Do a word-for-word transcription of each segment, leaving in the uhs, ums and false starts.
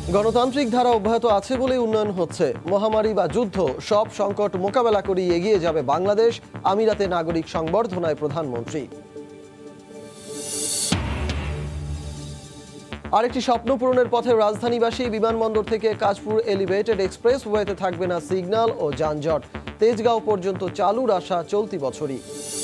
গণতান্ত্রিক ধারা অব্যাহত আছে বলেই উন্নয়ন হচ্ছে। মহামারী বা যুদ্ধ সব সংকট মোকাবেলা করে এগিয়ে যাবে বাংলাদেশ, আমিরাতে নাগরিক সংবর্ধনায় প্রধানমন্ত্রী। আরেকটি স্বপ্ন পূরণের পথে রাজধানীবাসী। বিমানবন্দর থেকে কাশপুর এলিভেটেড এক্সপ্রেস ওয়েতে থাকবে না সিগন্যাল ও যানজট। তেজগাঁও পর্যন্ত চালুর আশা চলতি বছরই।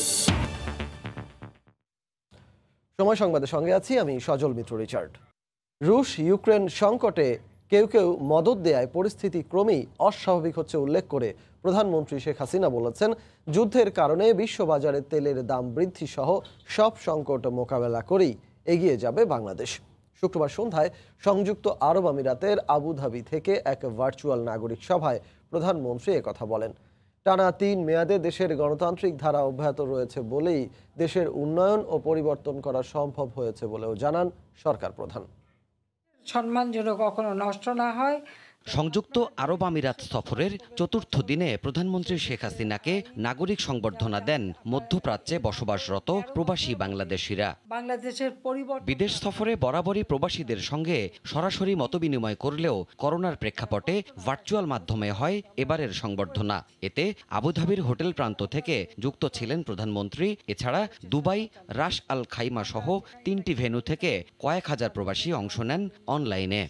সময় সংবাদের সঙ্গে আছি আমি সজল মিত্র রিচার্ড। রুশ ইউক্রেন সংকটে কেউ কেউ মদদ দেয়ায় পরিস্থিতি ক্রমেই অস্বাভাবিক হচ্ছে উল্লেখ করে প্রধানমন্ত্রী শেখ হাসিনা বলেছেন, যুদ্ধের কারণে বিশ্ববাজারে তেলের দাম বৃদ্ধি সহ সব সংকট মোকাবেলা করেই এগিয়ে যাবে বাংলাদেশ। শুক্রবার সন্ধ্যায় সংযুক্ত আরব আমিরাতের আবুধাবি থেকে এক ভার্চুয়াল নাগরিক সভায় প্রধানমন্ত্রী একথা বলেন। টানা তিন মেয়াদে দেশের গণতান্ত্রিক ধারা অব্যাহত রয়েছে বলেই দেশের উন্নয়ন ও পরিবর্তন করা সম্ভব হয়েছে বলেও জানান সরকার প্রধান। সম্মান যেন কখনো নষ্ট না হয়। সংযুক্ত আরব আমিরাত সফরের চতুর্থ দিনে প্রধানমন্ত্রী শেখ হাসিনাকে নাগরিক সংবর্ধনা দেন মধ্যপ্রাচ্যে বসবাসরত প্রবাসী বাংলাদেশিরা। বাংলাদেশের পরিবর্তন বিদেশ সফরে বরাবরই প্রবাসীদের সঙ্গে সরাসরি মতবিনিময় করলেও করোনার প্রেক্ষাপটে ভার্চুয়াল মাধ্যমে হয় এবারের সংবর্ধনা। এতে আবুধাবির হোটেল প্রান্ত থেকে যুক্ত ছিলেন প্রধানমন্ত্রী। এছাড়া দুবাই, রাস আল খাইমা সহ তিনটি ভেন্যু থেকে কয়েক হাজার প্রবাসী অংশ নেন অনলাইনে।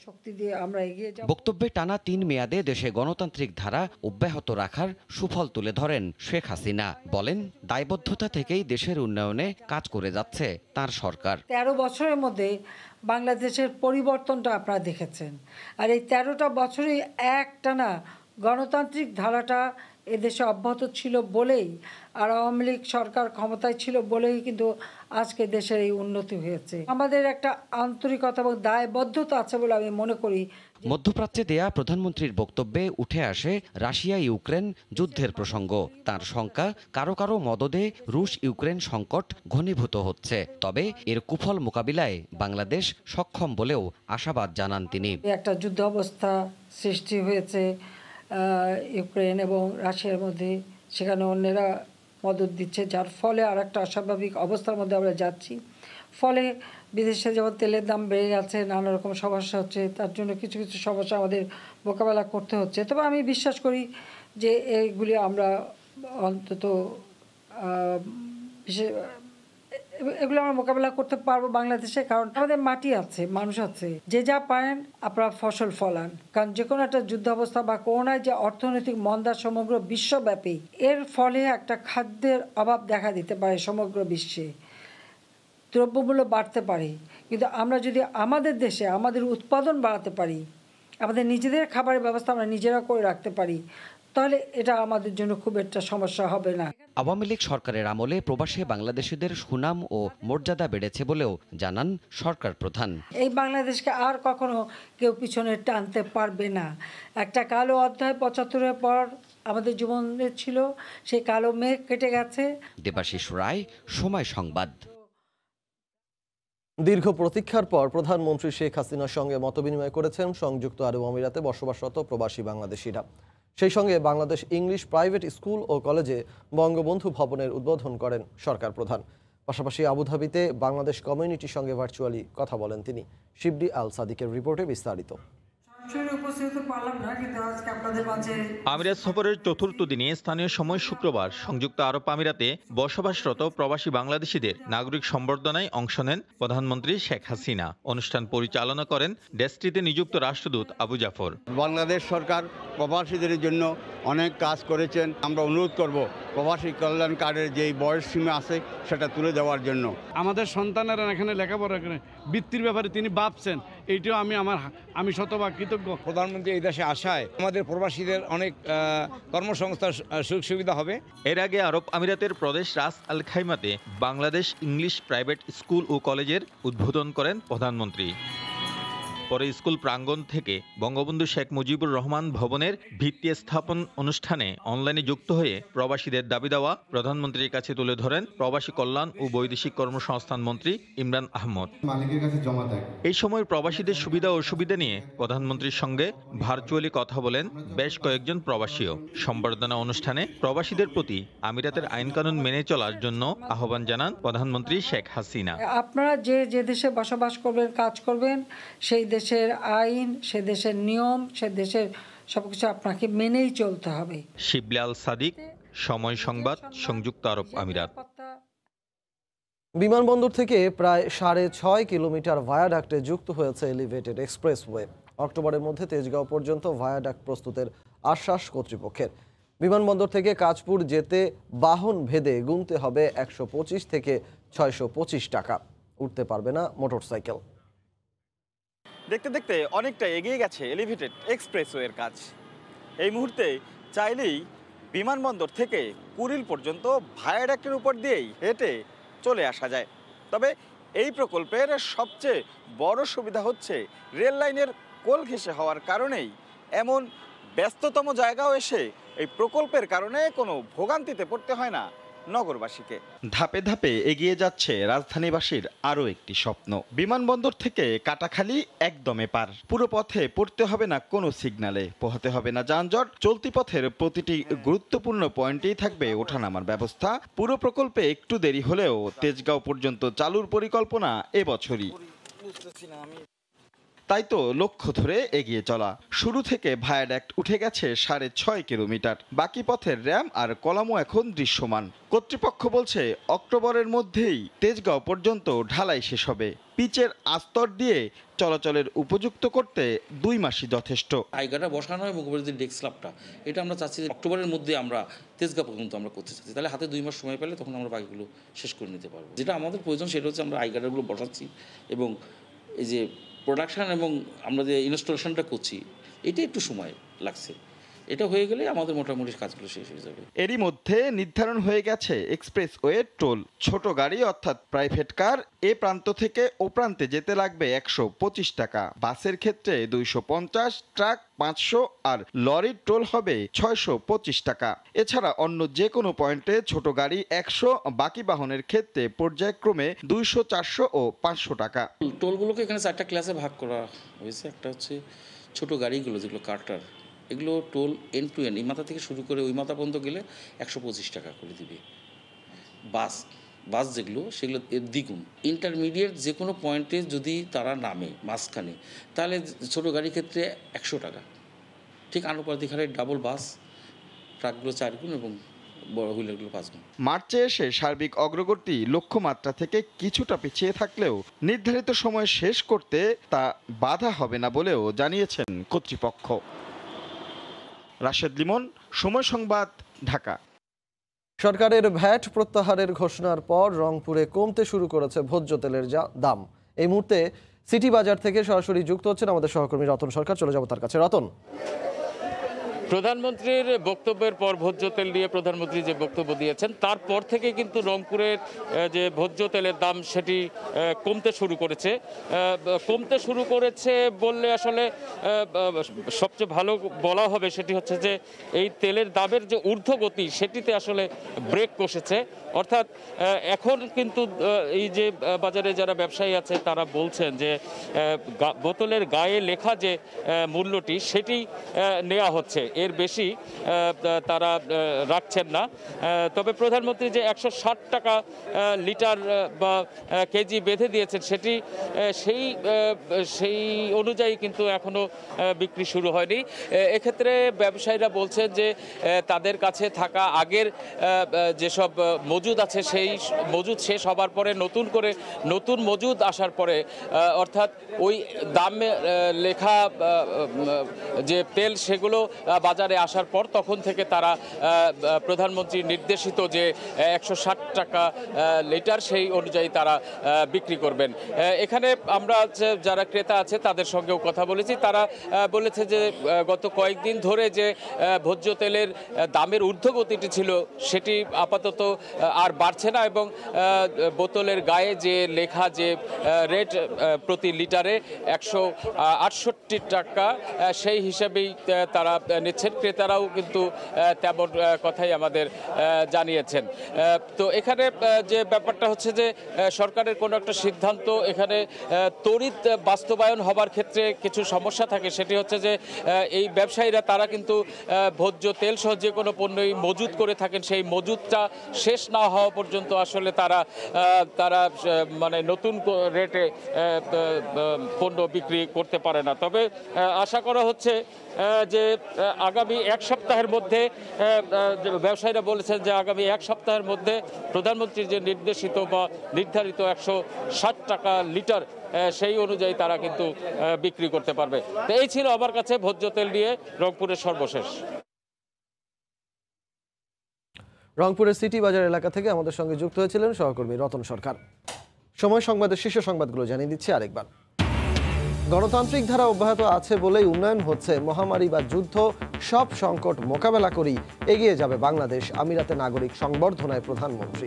বক্তব্যে টানা তিন মেয়াদে দেশে গণতান্ত্রিক ধারা অব্যাহত রাখার সুফল তুলে ধরেন শেখ হাসিনা। বলেন, দায়বদ্ধতা থেকেই দেশের উন্নয়নে কাজ করে যাচ্ছে তার সরকার। তেরো বছরের মধ্যে বাংলাদেশের পরিবর্তনটা আপনারা দেখেছেন, আর এই তেরোটা বছরই একটানা গণতান্ত্রিক ধারাটা এদেশে অব্যাহত ছিল বলেই, আর আওয়ামী লীগ সরকার ক্ষমতায় ছিল বলেই কিন্তু আজকে দেশের এই উন্নতি হয়েছে। আমাদের একটা আন্তরিকতা এবং দায়বদ্ধতা আছে বলে আমি মনে করি। মধ্যপ্রাচ্যে দেয়া প্রধানমন্ত্রীর বক্তব্যে উঠে আসে রাশিয়া ইউক্রেন যুদ্ধের প্রসঙ্গ। তার শঙ্কা, কারো কারো মদদে রুশ ইউক্রেন সংকট ঘনীভূত হচ্ছে। তবে এর কুফল মোকাবিলায় বাংলাদেশ সক্ষম বলেও আশাবাদ জানান তিনি। একটা যুদ্ধ অবস্থা সৃষ্টি হয়েছে ইউক্রেন এবং রাশিয়ার মধ্যে, সেখানে অন্যেরা মদত দিচ্ছে, যার ফলে আর একটা অস্বাভাবিক অবস্থার মধ্যে আমরা যাচ্ছি। ফলে বিদেশে যেমন তেলের দাম বেড়ে যাচ্ছে, নানা রকম সমস্যা হচ্ছে, তার জন্য কিছু কিছু সমস্যা আমাদের মোকাবেলা করতে হচ্ছে। তবে আমি বিশ্বাস করি যে এইগুলি আমরা অন্তত বিশেষ এগুলো আমরা মোকাবেলা করতে পারবো বাংলাদেশে, কারণ আমাদের মাটি আছে, মানুষ আছে। যে যা পারেন আপনারা ফসল ফলান, কারণ যে কোনো একটা যুদ্ধাবস্থা বা করোনায় যে অর্থনৈতিক মন্দা সমগ্র বিশ্বব্যাপী, এর ফলে একটা খাদ্যের অভাব দেখা দিতে পারে সমগ্র বিশ্বে, দ্রব্যমূল্য বাড়তে পারে। কিন্তু আমরা যদি আমাদের দেশে আমাদের উৎপাদন বাড়াতে পারি, আমাদের নিজেদের খাবারের ব্যবস্থা আমরা নিজেরা করে রাখতে পারি, তাহলে এটা আমাদের জন্য খুব একটা সমস্যা হবে না। আওয়ামী লীগ সরকারের আমলে প্রবাসী বাংলাদেশিদের সুনাম ও মর্যাদা বেড়েছে বলেও জানান সরকার প্রধান। এই বাংলাদেশকে আর কখনো কেউ পিছনে টানতে পারবে না। একটা কালো অধ্যায় পঁচাত্তরের পর আমাদের জীবনে ছিল, সেই কালো মেঘ কেটে গেছে। দেবাশিস রায়, সময় সংবাদ। দীর্ঘ প্রতীক্ষার পর প্রধানমন্ত্রী শেখ হাসিনার সঙ্গে মতবিনিময় করেছেন সংযুক্ত আরব আমিরাতে বসবাসরত প্রবাসী বাংলাদেশিরা। সেই সঙ্গে বাংলাদেশ ইংলিশ প্রাইভেট স্কুল ও কলেজে বঙ্গবন্ধু ভবনের উদ্বোধন করেন সরকার প্রধান। পাশাপাশি আবুধাবিতে বাংলাদেশ কমিউনিটির সঙ্গে ভার্চুয়ালি কথা বলেন তিনি। শিবলি আল সাদিকের রিপোর্টে বিস্তারিত। আমিরাত সফরের চতুর্থ দিনে স্থানীয় সময় শুক্রবার সংযুক্ত আরব আমিরাতে বসবাসরত প্রবাসী বাংলাদেশিদের নাগরিক সম্বর্ধনায় অংশ নেন প্রধানমন্ত্রী শেখ হাসিনা। অনুষ্ঠান পরিচালনা করেন দেশটিতে নিযুক্ত রাষ্ট্রদূত আবু জাফর। বাংলাদেশ সরকার প্রবাসীদের জন্য অনেক কাজ করেছেন। আমরা অনুরোধ করব প্রবাসী কল্যাণ কার্ডের যেই বয়স সীমা আছে সেটা তুলে দেওয়ার জন্য। আমাদের সন্তানেরা এখানে লেখাপড়া করে বৃত্তির ব্যাপারে তিনি ভাবছেন, এইটাও আমি আমার আমি শতভাগ কৃতজ্ঞ। প্রধানমন্ত্রী এই দেশে আসায় আমাদের প্রবাসীদের অনেক কর্মসংস্থান সুযোগ সুবিধা হবে। এর আগে আরব আমিরাতের প্রদেশ রাস আল খাইমাতে বাংলাদেশ ইংলিশ প্রাইভেট স্কুল ও কলেজের উদ্বোধন করেন প্রধানমন্ত্রী। পরে স্কুল প্রাঙ্গণ থেকে বঙ্গবন্ধু শেখ মুজিবুর রহমান ভবনের ভিত্তি স্থাপন অনুষ্ঠানে অনলাইনে যুক্ত হয়ে প্রবাসীদের দাবি দেওয়া প্রধানমন্ত্রীর কাছে তুলে ধরেন প্রবাসী কল্যাণ ও বৈদেশিক কর্মসংস্থান মন্ত্রী ইমরান আহমদ। এই সময় প্রবাসীদের সুবিধা ও অসুবিধা নিয়ে প্রধানমন্ত্রীর সঙ্গে ভার্চুয়ালি কথা বলেন বেশ কয়েকজন প্রবাসীও। সম্বর্ধনা অনুষ্ঠানে প্রবাসীদের প্রতি আমিরাতের আইন কানুন মেনে চলার জন্য আহ্বান জানান প্রধানমন্ত্রী শেখ হাসিনা। আপনারা যে যে দেশে বসবাস করবেন, কাজ করবেন, সেই দেশে দেশের আইন, সে দেশের নিয়ম, সে দেশের সবকিছু আপনাকে মেনেই চলতে হবে। শিবলাল সাদিক, সময় সংবাদ, সংযুক্ত আরব আমিরাত। বিমানবন্দর থেকে প্রায় সাড়ে ছয় কিলোমিটার ভায়াডাক্টে যুক্ত হয়েছে এলিভেটেড এক্সপ্রেসওয়ে। অক্টোবরের মধ্যে তেজগাঁও পর্যন্ত ভায়াডাক্ট প্রস্তুতের আশ্বাস কর্তৃপক্ষের। বিমানবন্দর থেকে কাঁচপুর যেতে বাহন ভেদে গুনতে হবে একশো পঁচিশ থেকে ছয়শো পঁচিশ টাকা। উঠতে পারবে না মোটরসাইকেল। দেখতে দেখতে অনেকটা এগিয়ে গেছে এলিভেটেড এক্সপ্রেসওয়ের কাজ। এই মুহূর্তে চাইলেই বিমানবন্দর থেকে কুড়িল পর্যন্ত ভায়াডাক্টের উপর দিয়েই হেঁটে চলে আসা যায়। তবে এই প্রকল্পের সবচেয়ে বড় সুবিধা হচ্ছে রেল লাইনের কোল ঘেঁষে হওয়ার কারণেই এমন ব্যস্ততম জায়গাও এসে এই প্রকল্পের কারণে কোনো ভোগান্তিতে পড়তে হয় না নগরবাসীকে। ধাপে ধাপে এগিয়ে যাচ্ছে রাজধানীবাসীর আরও একটি স্বপ্ন। বিমানবন্দর থেকে কাটাখালী একদমে পার। পুরো পথে পড়তে হবে না কোনো সিগন্যালে, পোহাতে হবে না যানজট। চলতি পথের প্রতিটি গুরুত্বপূর্ণ পয়েন্টেই থাকবে ওঠানামার ব্যবস্থা। পুরো প্রকল্পে একটু দেরি হলেও তেজগাঁও পর্যন্ত চালুর পরিকল্পনা এবছরই। তাই তো লক্ষ্য ধরে এগিয়ে চলা। শুরু থেকে ভায়াডাক্ট উঠে গেছে সাড়ে ছয় কিলোমিটার। বাকি পথের র্যাম আর কলামও এখন দৃশ্যমান। কর্তৃপক্ষ বলছে অক্টোবরের মধ্যেই তেজগাঁও পর্যন্ত ঢালাই শেষ হবে। পিচের আস্তর দিয়ে চলাচলের উপযুক্ত করতে দুই মাসই যথেষ্ট। আইগাটা বসানো এবং উপরে যে ডেস্ক স্ল্যাবটা, এটা আমরা চাচ্ছি যে অক্টোবরের মধ্যে আমরা তেজগাঁও পর্যন্ত আমরা করতে চাচ্ছি। তাহলে হাতে দুই মাস সময় পেলে তখন আমরা বাকিগুলো শেষ করে নিতে পারবো। যেটা আমাদের প্রয়োজন সেটা হচ্ছে আমরা আইগাটাগুলো বসাচ্ছি এবং এই যে প্রোডাকশান এবং আমরা যে ইনস্টলেশনটা করছি এটা একটু সময় লাগছে। এটা হয়ে গেলে আমাদের মোটামুটি কাজগুলো শেষ হয়ে যাবে। এরই মধ্যে নির্ধারণ হয়ে গেছে এক্সপ্রেসওয়ে টোল। ছোট গাড়ি অর্থাৎ প্রাইভেট কার এ প্রান্ত থেকে ও প্রান্তে যেতে লাগবে একশো পঁচিশ টাকা। বাসের ক্ষেত্রে দুইশো পঞ্চাশ, ট্রাক পাঁচশো আর লরির টোল হবে ছয়শো পঁচিশ টাকা। এছাড়া অন্য যে কোনো পয়েন্টে ছোট গাড়ি একশো, বাকি বাহনের ক্ষেত্রে পর্যায়ক্রমে দুইশো, চারশো ও পাঁচশো টাকা। টোলগুলোকে এখানে চারটা ক্লাসে ভাগ করা হয়েছে। একটা হচ্ছে ছোট গাড়িগুলো যেগুলো কার্টার, এগুলো টোল এন্ড টু এন্ড এই মাথা থেকে শুরু করে ওই মাথা পর্যন্ত গেলে একশো পঁচিশ টাকা করে দিবে। বাস বাস যেগুলো সেগুলো এর দ্বিগুণ। ইন্টারমিডিয়েট যে কোনো পয়েন্টে যদি তারা নামে মাঝখানে, তাহলে ছোটো গাড়ির ক্ষেত্রে একশো টাকা। ঠিক আনুপাতিক হারে ডাবল বাস, ট্রাকগুলো চার গুণ এবং বড় হুইলারগুলো পাঁচ গুণ। মার্চে এসে সার্বিক অগ্রগতি লক্ষ্যমাত্রা থেকে কিছুটা পিছিয়ে থাকলেও নির্ধারিত সময় শেষ করতে তা বাধা হবে না বলেও জানিয়েছেন কর্তৃপক্ষ। রাশেদ লিমন, সময় সংবাদ, ঢাকা। সরকারের ভ্যাট প্রত্যাহারের ঘোষণার পর রংপুরে কমতে শুরু করেছে ভোজ্য তেলের দাম। এই মুহূর্তে সিটি বাজার থেকে সরাসরি যুক্ত হচ্ছেন আমাদের সহকর্মী রতন সরকার। চলে যাব তার কাছে। রতন, প্রধানমন্ত্রীর বক্তব্যের পর ভোজ্য তেল নিয়ে প্রধানমন্ত্রী যে বক্তব্য দিয়েছেন তারপর থেকে কিন্তু রংপুরের যে ভোজ্য তেলের দাম সেটি কমতে শুরু করেছে। কমতে শুরু করেছে বললে আসলে সবচেয়ে ভালো বলা হবে সেটি হচ্ছে যে এই তেলের দামের যে ঊর্ধ্বগতি সেটিতে আসলে ব্রেক কষেছে। অর্থাৎ এখন কিন্তু এই যে বাজারে যারা ব্যবসায়ী আছে তারা বলছেন যে বোতলের গায়ে লেখা যে মূল্যটি সেটি নেওয়া হচ্ছে, এর বেশি তারা রাখছেন না। তবে প্রধানমন্ত্রী যে একশো ষাট টাকা লিটার বা কেজি বেঁধে দিয়েছেন সেটি সেই সেই অনুযায়ী কিন্তু এখনো বিক্রি শুরু হয়নি। এক্ষেত্রে ব্যবসায়ীরা বলছেন যে তাদের কাছে থাকা আগের যেসব মজুদ আছে সেই মজুদ শেষ হবার পরে নতুন করে নতুন মজুদ আসার পরে অর্থাৎ ওই দামে লেখা যে তেল সেগুলো বাজারে আসার পর তখন থেকে তারা প্রধানমন্ত্রী নির্দেশিত যে একশো ষাট টাকা লিটার সেই অনুযায়ী তারা বিক্রি করবেন। এখানে আমরা যারা ক্রেতা আছে তাদের সঙ্গেও কথা বলেছি, তারা বলেছে যে গত কয়েকদিন ধরে যে ভোজ্য তেলের দামের ঊর্ধ্বগতিটি ছিল সেটি আপাতত আর বাড়ছে না এবং বোতলের গায়ে যে লেখা যে রেট প্রতি লিটারে একশো আটষট্টি টাকা সেই হিসাবেই তারা নিচ্ছে। দিচ্ছেন, ক্রেতারাও কিন্তু তেমন কথাই আমাদের জানিয়েছেন। তো এখানে যে ব্যাপারটা হচ্ছে যে সরকারের কোনো একটা সিদ্ধান্ত এখানে তড়িৎ বাস্তবায়ন হবার ক্ষেত্রে কিছু সমস্যা থাকে। সেটি হচ্ছে যে এই ব্যবসায়ীরা তারা কিন্তু ভোজ্য তেল সহ যে কোনো পণ্যই মজুত করে থাকেন, সেই মজুতটা শেষ না হওয়া পর্যন্ত আসলে তারা তারা মানে নতুন রেটে পণ্য বিক্রি করতে পারে না। তবে আশা করা হচ্ছে যে আগামী এক সপ্তাহের মধ্যে ব্যবসায়ীরা বলেছেন যে আগামী এক সপ্তাহের মধ্যে প্রধানমন্ত্রীর যে নির্দেশিত বা নির্ধারিত একশো ষাট টাকা লিটার সেই অনুযায়ী তারা কিন্তু বিক্রি করতে পারবে। তো এই ছিল আমার কাছে ভোজ্য তেল নিয়ে রংপুরের সর্বশেষ। রংপুরের সিটি বাজার এলাকা থেকে আমাদের সঙ্গে যুক্ত হয়েছিলেন সহকর্মী রতন সরকার। সময় সংবাদের শীর্ষ সংবাদগুলো জানিয়ে দিচ্ছি আরেকবার। গণতান্ত্রিক ধারা অব্যাহত আছে বলেই উন্নয়ন হচ্ছে, মহামারী বা যুদ্ধ সব সংকট মোকাবেলা করেই এগিয়ে যাবে বাংলাদেশ, আমিরাতে নাগরিক সংবর্ধনায় প্রধানমন্ত্রী।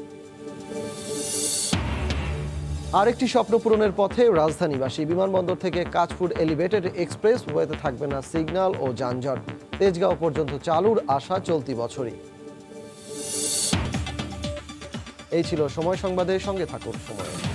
আরেকটি স্বপ্ন পূরণের পথে রাজধানীবাসী, বিমানবন্দর থেকে কাঁচপুর এলিভেটেড এক্সপ্রেস ওয়েতে থাকবে না সিগন্যাল ও যানজট, তেজগাঁও পর্যন্ত চালুর আশা চলতি বছরই। এই ছিল সময় সংবাদের সঙ্গে থাকুন সময়।